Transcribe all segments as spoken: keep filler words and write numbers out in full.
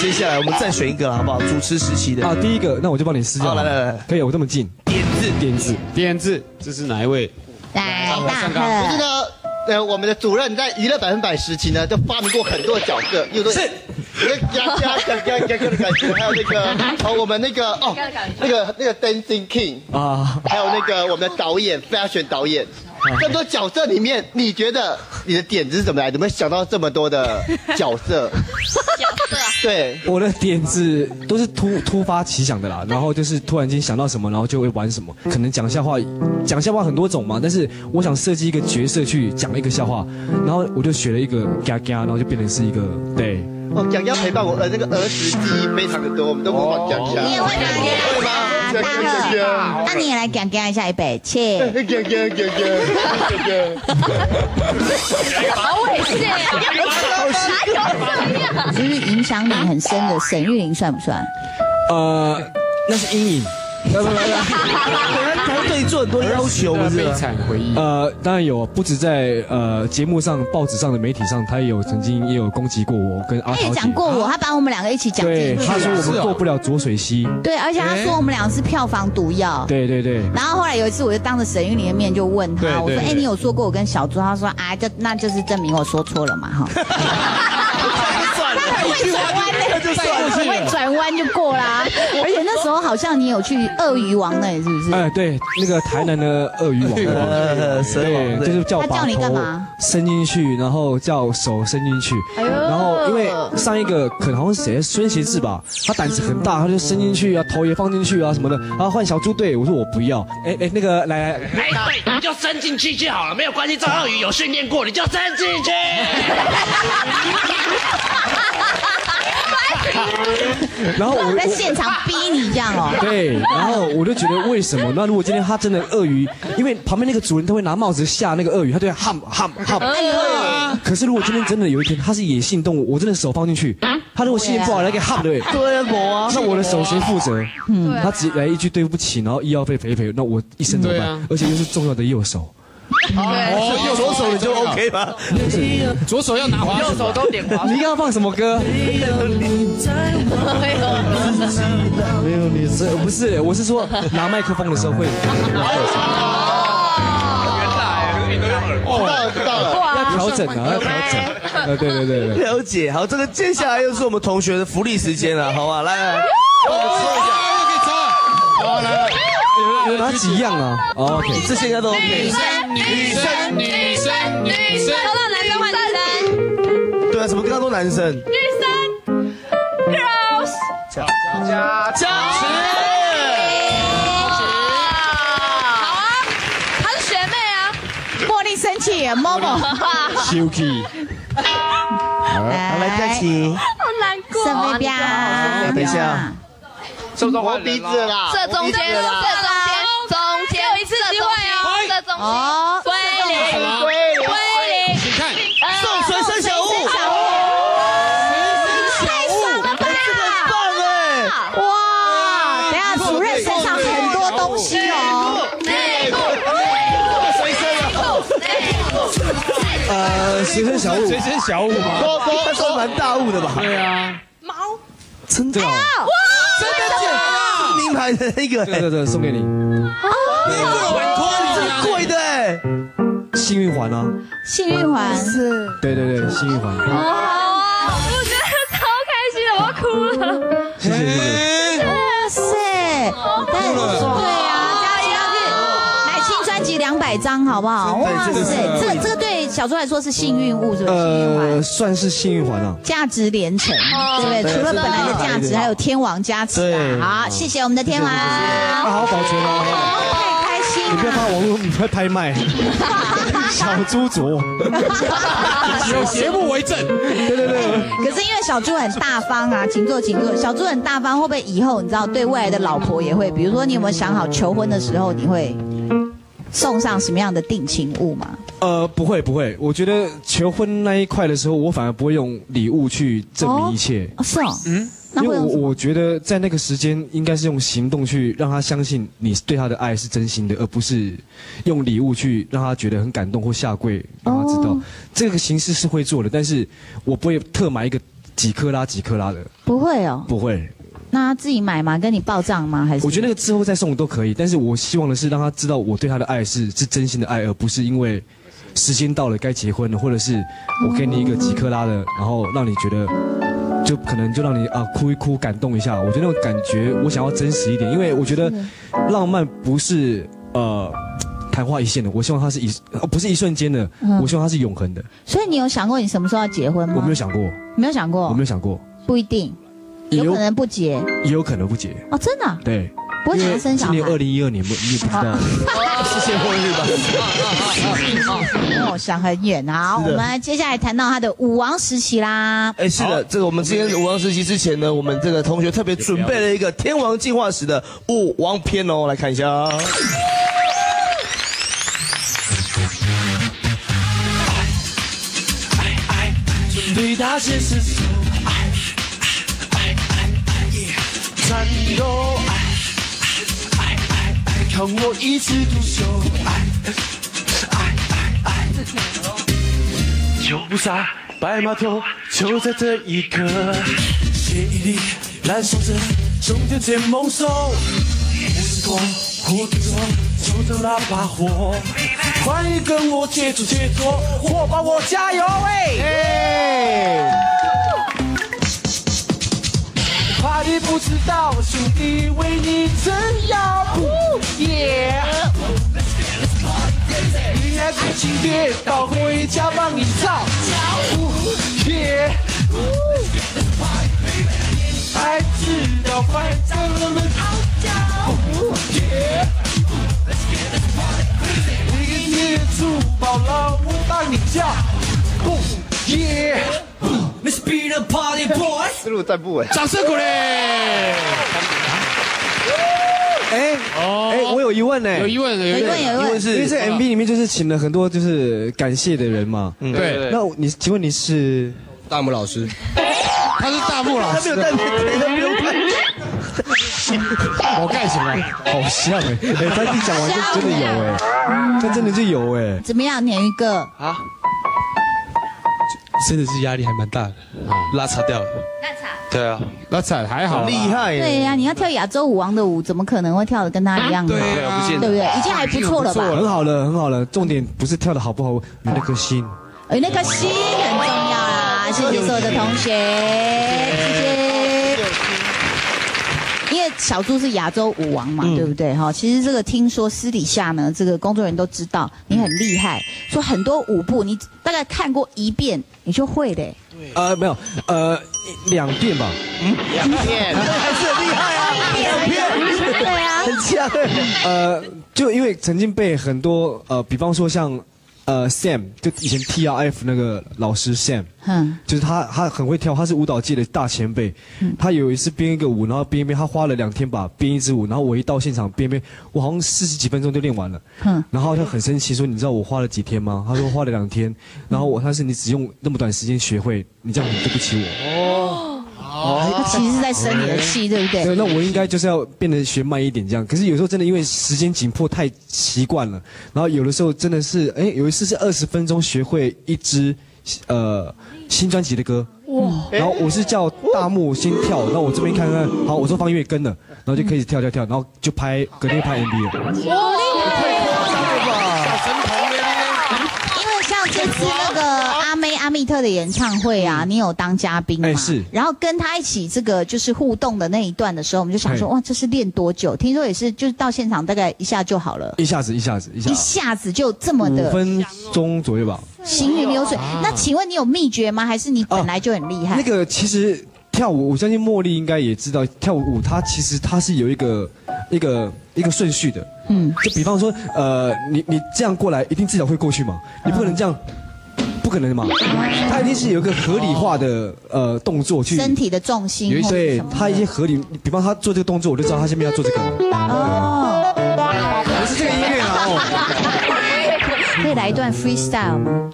接下来我们再选一个好不好？主持时期的啊，第一个，那我就帮你撕掉。 好，来来来， 可以，我这么近。 点字， 点字， 点字，这是哪一位？ 来，大就是贺。 呢，呃，我们的主任在娱乐百分百时期呢，就发明过很多的角色，有的是那个加加加加加的感觉，还有那个哦，我们那个哦，那个那个 Dancing King 啊，还有那个我们的导演 Fashion 导演。这么多角色里面，你觉得你的点子是怎么来的？怎么会想到这么多的角色？ 角色。 对，我的点子都是突突发奇想的啦，然后就是突然间想到什么，然后就会玩什么。可能讲笑话，讲笑话很多种嘛，但是我想设计一个角色去讲一个笑话，然后我就学了一个嘎嘎，然后就变成是一个对。 哦，讲要陪伴我，呃，那个儿时记忆非常的多，我们都模仿讲讲。 你也会讲讲？ 会吗？ 大贺，那你也来讲讲一下一杯，切。 讲讲讲讲讲。 好猥亵啊！哪有这样？其实影响你很深的沈玉琳算不算？ 呃，那是阴影。 不不不，他对你做很多要求，不是？ 悲惨回忆。 呃，当然有，不止在呃节目上、报纸上的媒体上，他也有曾经也有攻击过我跟阿桃姐。 他也讲过我，他把我们两个一起讲进去。 对，他说我们过不了浊水溪。 对，而且他说我们两个是票房毒药。 对对对。 然后后来有一次，我就当着沈玉琳的面就问他，我说：“哎，你有说过我跟小猪？”他说：“啊，就那就是证明我说错了嘛，哈。”他会转弯的，就算会转弯就过啦。而且那时候好像你有去鳄鱼王那里，是不是？ 哎，对，那个台南的鳄鱼王，对，就是叫把头伸进去，然后叫手伸进去，然后因为上一个可能好像是谁，孙协志吧，他胆子很大，他就伸进去啊，头也放进去啊什么的，然后换小猪队，我说我不要，哎哎，那个来来， 哎对，你就伸进去就好了，没有关系，这鳄鱼有训练过，你就伸进去。 然后我在现场逼你这样哦。 对，然后我就觉得为什么？那如果今天他真的鳄鱼，因为旁边那个主人他会拿帽子吓那个鳄鱼，他对ham ham ham。哎呦！可是如果今天真的有一天他是野性动物，我真的手放进去，他如果心情不好来给 ham 对不对？ 对啊，我啊， 那我的手谁负责？嗯，他直接来一句对不起，然后医药费赔一赔，那我一生怎么办？而且又是重要的右手。 哦，右左手你就 OK 吗？ 不是， 左手要拿滑， 右手都点滑。 你刚刚放什么歌？没有你，不是，我是说拿麦克风的时候会。 原来你都用耳朵。知道了，知道了。 要调整啊，要调整。呃，对对对对。 了解，好，这个接下来又是我们同学的福利时间了，好吧？来来，我们抽一下， 可以抽。好，来来。 有哪几样啊 ？OK， 这些应该都 OK。 女生，女生，女生，女生，抽到男生换女生。 对啊，怎么跟他说男生？ 女生 ，girls， 加加加持。 好啊，她是学妹啊。 茉莉生气耶，某某。 生气。 好，来佳琪。 好难过。 圣杯标， 等一下。 射中我鼻子啦， 射中间，射中间，中间有一次机会哦，射中间，归零，归零， 你看， 送随身小物， 太爽了吧！ 这个很棒哎， 哇，等下主任身上很多东西哦， 内裤， 随身啊，呃，随身小物， 随身小物嘛， 他算蛮大物的吧？ 对啊， 毛， 真的哦。 真的假的？名牌的那个， 对对对，送给你。 哦，很多，这很贵的哎。 幸运环啊。 幸运环。 是。 对对对，幸运环。 哦，我觉得超开心的，我要哭了。 谢谢谢谢。 哇塞！但对啊，加油下去，来新专辑两百张，好不好？哇塞，这个这个对小猪来说是幸运物，是不是？ 呃，算是幸运环啊。 价值连城，对不对？除了本来的价值，还有天王加持啊！好，谢谢我们的天王， 好好保存哦。 太开心了！ 你不要发网络，你不要拍卖。小猪卓， 有节目为证。 对对对。 可是因为小猪很大方啊，请坐，请坐。小猪很大方，会不会以后你知道对未来的老婆也会？比如说，你有没有想好求婚的时候你会送上什么样的定情物吗？ 呃，不会不会，我觉得求婚那一块的时候，我反而不会用礼物去证明一切。 哦，是哦，嗯。 因为我我觉得在那个时间应该是用行动去让他相信你对他的爱是真心的，而不是用礼物去让他觉得很感动或下跪让他知道。这个形式是会做的，但是我不会特买一个几克拉几克拉的。 不会哦。 不会。 那他自己买吗？跟你报账吗？还是？ 我觉得那个之后再送都可以，但是我希望的是让他知道我对他的爱是是真心的爱，而不是因为时间到了该结婚了，或者是我给你一个几克拉的，然后让你觉得就可能就让你啊哭一哭感动一下。我觉得那种感觉我想要真实一点，因为我觉得浪漫不是呃昙花一现的，我希望它是一不是一瞬间的，嗯、我希望它是永恒的。 所以你有想过你什么时候要结婚吗？ 我没有想过， 没有想过， 我没有想过， 不一定。有可能不结， 也有可能不结哦，真的、啊？ 对， 不会想要生小孩。 今年二零一二年，你也不知道， 是现婚日吧？哦，想很远。好，我们接下来谈到他的舞王时期啦。 哎，是的，这个我们今天舞王时期之前呢，我们这个同学特别准备了一个天王进化史的舞王篇哦，来看一下。对大些是手，爱爱爱爱耶，战斗爱爱爱爱，看我一枝独秀，爱爱爱爱，就不傻，白马头就在这一刻，血液里燃烧着终点前猛兽，不是痛，活着就着那把火，快跟我接触解脱，火把我加油喂！怕你不知道，兄弟为你撑腰，耶！你爱爱情跌倒，回家帮你照，耶！爱知道快让人们嚎叫，耶！你给粗暴了，我帮你叫，耶！ Let's be the party boys。 思路暂不稳， 掌声鼓励。 哎哎，我有疑问呢， 有疑问， 有疑问，有疑问是因为这 M V 里面就是请了很多就是感谢的人嘛。 嗯，对。 那你请问你是大木老师？他是大木老师。 他没有带你，他没有带。 我干什么？ 好像哎，哎，他一讲完就真的有哎，他真的就有哎。 怎么样，鲶鱼哥？啊？ 真的是压力还蛮大的，拉差掉了。 拉差。 对啊， 拉差还好。 厉害。 对呀，你要跳亚洲舞王的舞，怎么可能会跳的跟他一样呢？ 对啊，不见得。 对不对？已经还不错了吧？ 很好了，很好了。重点不是跳的好不好，有那颗心。 有那颗心很重要啦。谢谢所有的同学，谢谢。 因为小猪是亚洲舞王嘛，嗯、对不对？哈，其实这个听说私底下呢，这个工作人员都知道你很厉害，说很多舞步你大概看过一遍你就会的。 呃，没有，呃，两遍吧。 嗯，两遍， 还是很厉害啊，两遍， 对啊， 很强。 呃，就因为曾经被很多呃，比方说像。 呃 ，Sam 就以前 T R F 那个老师 Sam， 嗯，就是他，他很会跳，他是舞蹈界的大前辈。嗯、他有一次编一个舞，然后编一编，他花了两天吧编一支舞，然后我一到现场编编，我好像四十几分钟就练完了。嗯，然后他很生气说：“你知道我花了几天吗？”他说：“花了两天。”然后我他是你只用那么短时间学会，你这样很对不起我。哦。 哦，他其实是在生你的气，对不对？ 对，那我应该就是要变得学慢一点这样。可是有时候真的因为时间紧迫太习惯了，然后有的时候真的是，哎，有一次是二十分钟学会一支呃新专辑的歌，哇！然后我是叫大木先跳，然后我这边看看，好，我说放音乐跟了，然后就开始跳跳跳，然后就拍隔天拍 M V 了。 哇，太夸张了吧！小神童因为像这次那个阿妹阿密特的演唱会啊，你有当嘉宾嘛？ 是。 然后跟他一起这个就是互动的那一段的时候，我们就想说，哇，这是练多久？听说也是，就是到现场大概一下就好了。 一下子，一下子，一下子。 一下子就这么的。 五分钟左右吧。 行云流水。那请问你有秘诀吗？还是你本来就很厉害？ 那个其实跳舞，我相信茉莉应该也知道，跳舞它其实它是有一个一个一个顺序的。嗯。就比方说，呃，你你这样过来，一定至少会过去嘛，你不可能这样。不可能嘛，它一定是有一个合理化的呃动作去身体的重心， 对，它一些合理，比方他做这个动作，我就知道他下面要做这个。哦，不是这个音乐啊，哦， 可以来一段 freestyle 吗？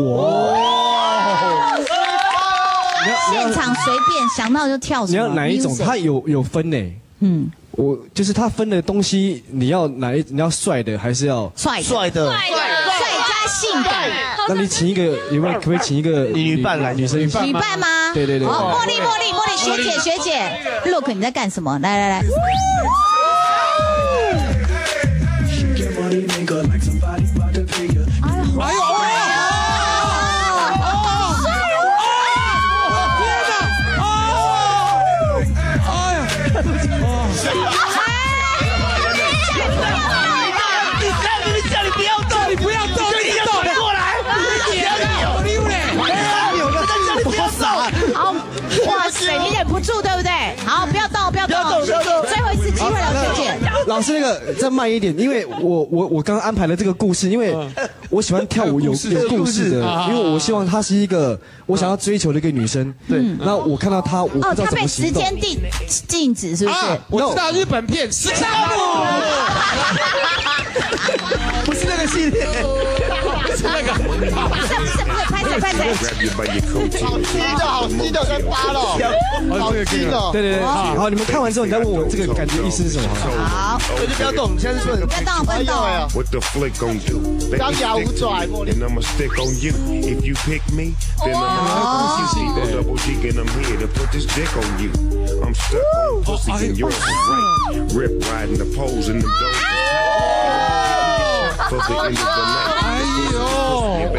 哇！ 现场随便想到就跳什么？ 你要哪一种？它有有分呢。嗯，我就是它分的东西，你要哪一？你要帅的还是要帅帅的？ 帅加性感。 那你请一个，有没有可不可以请一个女伴来？ 女生女伴吗？ 吗？ 对对对。 好，茉莉茉莉茉莉学姐学姐 ，Look 你在干什么？来来来。哎呦！哇塞，你忍不住对不对？好，不要动，不要动，不要动，不要动，最后一次机会了，学姐。 老师，那个再慢一点，因为我我我刚刚安排了这个故事，因为我喜欢跳舞有有故事的，因为我希望她是一个我想要追求的一个女生。对，那我看到她，我不知道怎么行动。 哦，她被时间禁禁止是不是？ 我知道日本片《十三部》， 不是那个系列， 不是那个， 不是不是不是，拍谁拍谁？ 好新的，好新的，在发了，好新的。 对对对，好，你们看完之后，你再问我这个感觉意思是什么？ 好， 所以就不要动，现在是说不要动，不要动。 张牙舞爪，茉莉。 哎呦，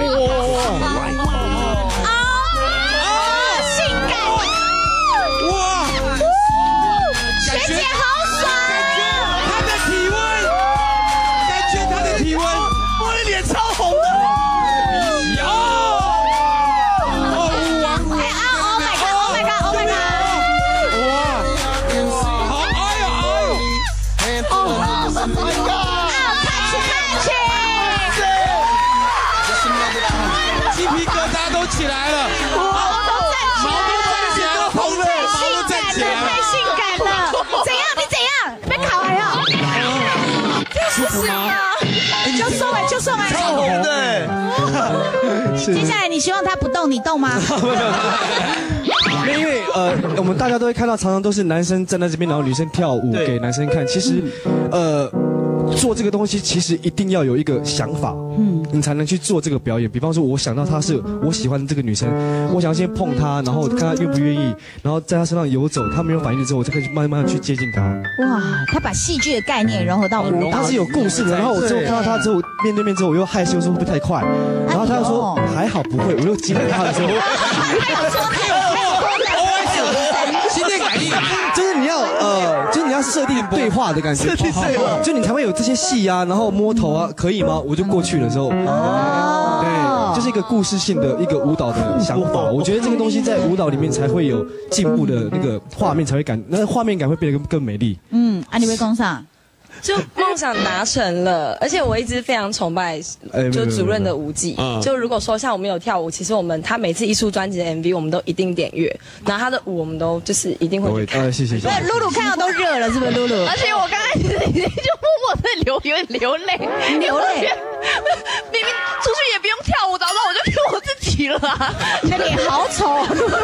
起来了， 毛都站起来了， 毛都站起来了， 太性感了，怎样？你怎样？被卡完了，这是什么？就送哎，就送哎， 超红的。 接下来你希望他不动，你动吗？ 因为呃，我们大家都会看到，常常都是男生站在这边，然后女生跳舞给男生看。其实，呃。做这个东西其实一定要有一个想法，嗯，你才能去做这个表演。比方说，我想到她是我喜欢的这个女生，我想要先碰她，然后看她愿不愿意，然后在她身上游走，她没有反应之后，我才可以慢慢去接近她。 哇，他把戏剧的概念融合到舞蹈， 他是有故事的。然后我之后看到她之后，面对面之后，我又害羞说会不会太快？然后他又说还好不会，我又激励他的时候， 还有说他有心电感应， 就是你要呃，就是你要设定对话的感觉，就你才会有这些戏啊，然后摸头啊，可以吗？我就过去的时候，哦，对，就是一个故事性的一个舞蹈的想法。我觉得这个东西在舞蹈里面才会有进步的那个画面，才会感，那画面感会变得更更美丽。 嗯，啊，你会攻上。 就梦想达成了，而且我一直非常崇拜，就主任的舞技。就如果说像我们有跳舞，其实我们他每次一出专辑的 M V， 我们都一定点阅，然后他的舞我们都就是一定会去看。 呃，谢谢。 对，露露看到都热了，是不是露露？ 而且我刚开始已经就默默在流，有点流泪， 流泪。 明明出去也不用跳舞，早知道我就跳我自己了。 你的脸好丑，露露。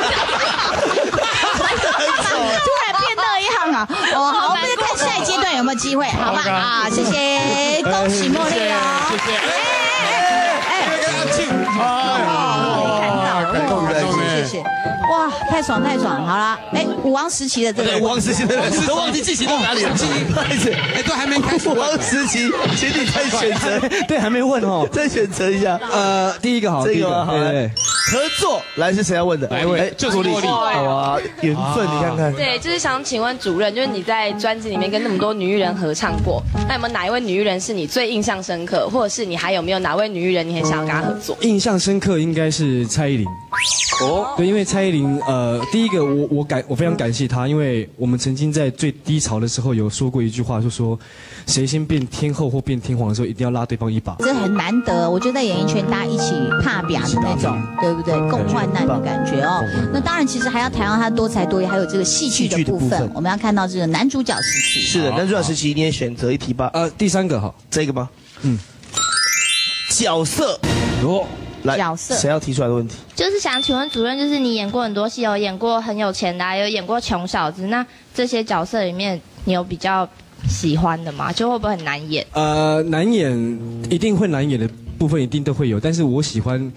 突然变那样啊！哦，好，我们再看下一阶段有没有机会，好吧？啊，谢谢，恭喜茉莉啊！ 谢谢。 哎哎哎！看到，谢谢。哇，太爽太爽！好了，哎，舞王时期的这个， 舞王时期的人都忘记进行到哪里了，不好意思， 哎，都还没开始。 舞王时期，请你再选择， 对，还没问哦， 再选择一下。 呃，第一个好， 这个好， 对对。 合作来是谁要问的？ 来问，就是茉莉。 好啊，缘分，你看看。 对，就是想请问主任，就是你在专辑里面跟那么多女艺人合唱过，那有没有哪一位女艺人是你最印象深刻，或者是你还有没有哪位女艺人你很想要跟她合作？ 印象深刻应该是蔡依林。哦，对，因为蔡依林，呃，第一个我我感我非常感谢她，因为我们曾经在最低潮的时候有说过一句话，就说谁先变天后或变天皇的时候，一定要拉对方一把。 这很难得，我觉得在演艺圈大家一起怕表的那种，对不对？共患难的感觉哦。那当然，其实还要谈到他多才多艺，还有这个戏剧的部分。我们要看到这个男主角时期。 是的，男主角时期你也选择一题吧。 呃，第三个哈， 这个吗？嗯。角色。 哦。 来， 角色谁要提出来的问题？ 就是想请问主任，就是你演过很多戏，有演过很有钱的、啊，有演过穷小子，那这些角色里面，你有比较喜欢的吗？就会不会很难演？ 呃，难演一定会难演的部分一定都会有，但是我喜欢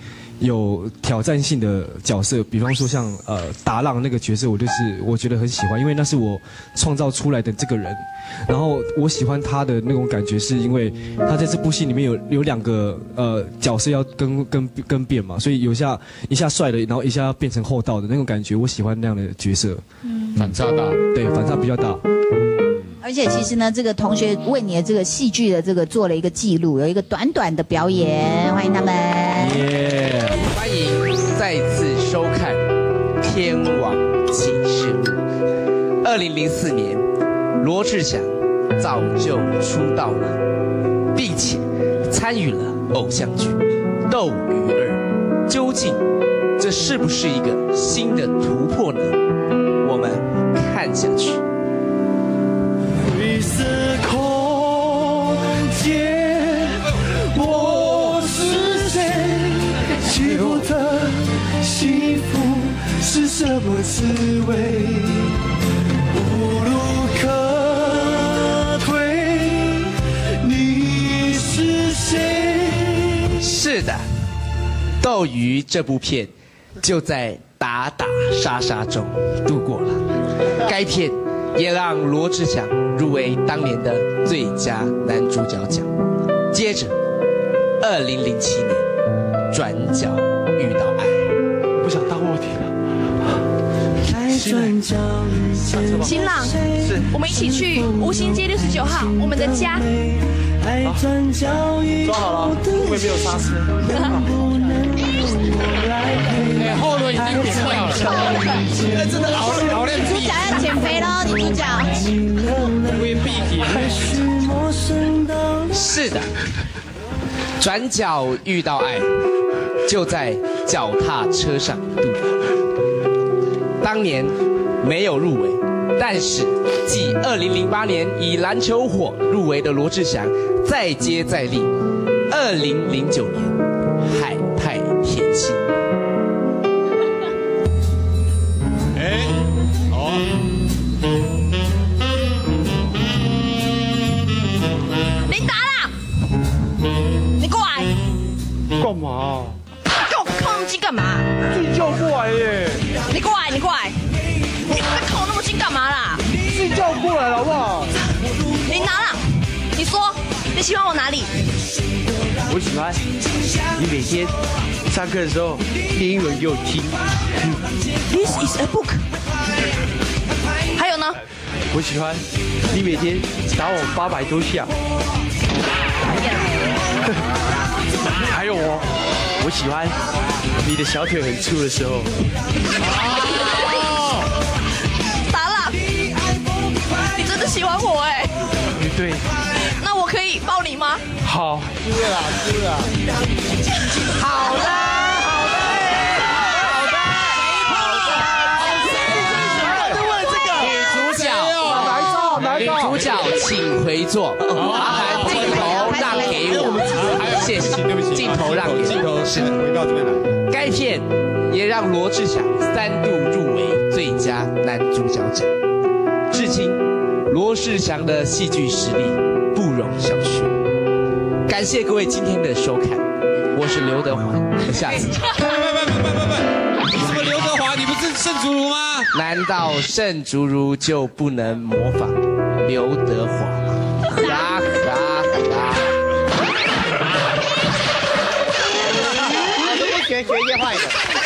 有挑战性的角色，比方说像呃达浪那个角色，我就是我觉得很喜欢，因为那是我创造出来的这个人。然后我喜欢他的那种感觉，是因为他在这部戏里面有有两个呃角色要更更更变嘛，所以有下一下帅的，然后一下变成厚道的那种感觉，我喜欢那样的角色。 嗯，反差大， 对，反差比较大。 而且其实呢，这个同学为你的这个戏剧的这个做了一个记录，有一个短短的表演，欢迎他们。 耶！欢迎再次收看《天王启示录》。二零零四年，罗志祥早就出道了，并且参与了偶像剧《斗鱼二》。究竟这是不是一个新的突破呢？我们看下去。 绿色空间，我是谁？起伏的幸福是什么滋味？无路可退，你是谁？ 是的，《斗鱼》这部片就在打打杀杀中度过了。该片也让罗志祥入围当年的最佳男主角奖。接着，二零零七年，转角遇到爱， 不想当卧底了。 新郎，我们一起去吴兴街六十九号，我们的家。 抓好了，后面没有刹车。 哎，后轮已经扁掉了，真的好累好累。 主角要减肥喽，你主角。 微闭体。 是的，转角遇到爱，就在脚踏车上度过。当年没有入围，但是继二零零八年以篮球火入围的罗志祥，再接再厉。二零零九年，海派甜心。 哎，好。 琳达啦，你过来。 干嘛？ 跟我靠那么近干嘛？ 自己叫过来耶！ 你过来，你过来。你靠我那么近干嘛啦？ 自己叫过来好不好？ 琳达啦，你说你喜欢我哪里？ 我喜欢你每天上课的时候念英文给我听。 This is a book。还有呢？ 我喜欢你每天打我八百多下。还有我，我喜欢你的小腿很粗的时候。 达朗，你真的喜欢我哎？ 对。 那我可以抱你吗？ 好。是啊，是啊。 好的，好的，好的， 就问这个女主角， 哪一招？哪一招？ 女主角请回座，麻烦镜头让给我，谢谢，对不起，镜头让给镜头，是的，回到这边来。该片也让罗志祥三度入围最佳男主角奖。至今，罗志祥的戏剧实力不容小觑。感谢各位今天的收看，我是刘德华，我们下次见。 不不不不不不，你什么刘德华？你不是盛竹如吗？ 难道盛竹如就不能模仿刘德华吗？哈哈哈！ 学学业坏的。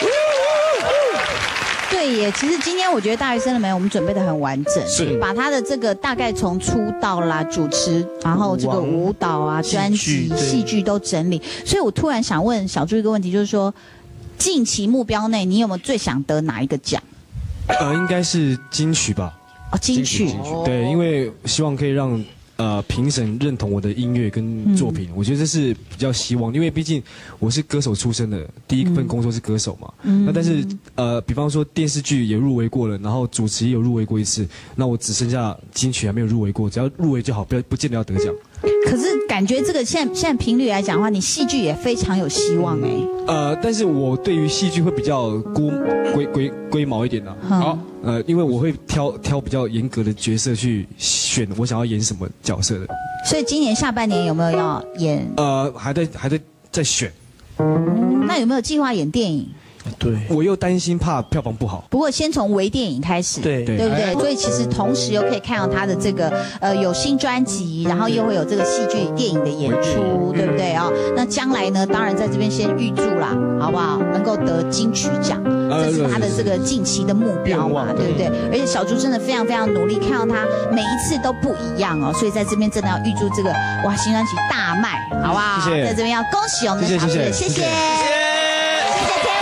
对耶，其实今天我觉得大学生了没有，我们准备的很完整， 是把他的这个大概从出道啦、主持，然后这个舞蹈啊、专辑、戏剧都整理。所以我突然想问小朱一个问题，就是说，近期目标内你有没有最想得哪一个奖？ 呃，应该是金曲吧。 哦，金曲。 金曲，对，因为希望可以让呃评审认同我的音乐跟作品，嗯、我觉得这是比较希望，因为毕竟我是歌手出身的，第一份工作是歌手嘛。嗯、那但是呃，比方说电视剧也入围过了，然后主持也有入围过一次，那我只剩下金曲还没有入围过，只要入围就好，不要不见得要得奖。 可是感觉这个现在现在频率来讲的话，你戏剧也非常有希望哎、欸。 呃，但是我对于戏剧会比较龟龟龟龟毛一点的、啊。嗯、好，呃，因为我会挑挑比较严格的角色去选我想要演什么角色的。 所以今年下半年有没有要演？ 呃，还在还在在选。嗯那有没有计划演电影？ 对，我又担心怕票房不好。 不过先从微电影开始， 对对不对？所以其实同时又可以看到他的这个呃有新专辑，然后又会有这个戏剧电影的演出，对不对啊？那将来呢，当然在这边先预祝啦，好不好？能够得金曲奖，这是他的这个近期的目标嘛，对不对？而且小猪真的非常非常努力，看到他每一次都不一样哦，所以在这边真的要预祝这个哇新专辑大卖，好不好？ 谢谢， 在这边要恭喜我们的小猪，谢谢，谢谢，谢谢。